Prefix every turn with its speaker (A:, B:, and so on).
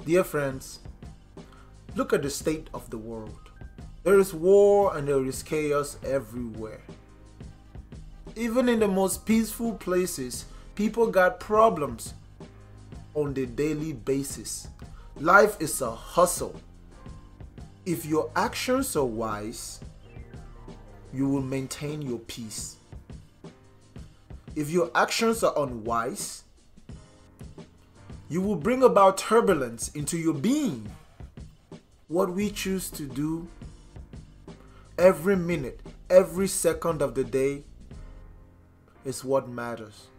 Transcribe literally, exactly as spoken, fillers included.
A: Dear friends, look at the state of the world. There is war and there is chaos everywhere. Even in the most peaceful places, people got problems on the daily basis. Life is a hustle. If your actions are wise, you will maintain your peace. If your actions are unwise, you will bring about turbulence into your being. What we choose to do every minute, every second of the day is what matters.